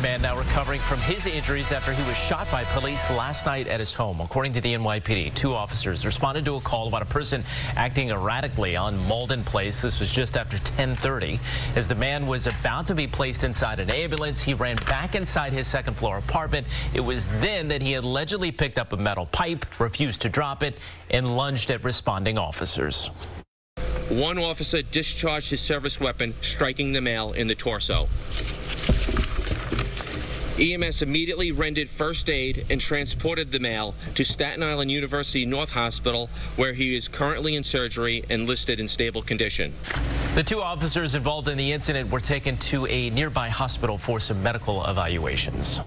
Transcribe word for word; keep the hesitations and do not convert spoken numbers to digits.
man now recovering from his injuries after he was shot by police last night at his home. According to the N Y P D, two officers responded to a call about a person acting erratically on Malden Place. This was just after ten thirty. As the man was about to be placed inside an ambulance, he ran back inside his second floor apartment. It was then that he allegedly picked up a metal pipe, refused to drop it, and lunged at responding officers. One officer discharged his service weapon, striking the male in the torso. E M S immediately rendered first aid and transported the male to Staten Island University North Hospital, where he is currently in surgery and listed in stable condition. The two officers involved in the incident were taken to a nearby hospital for some medical evaluations.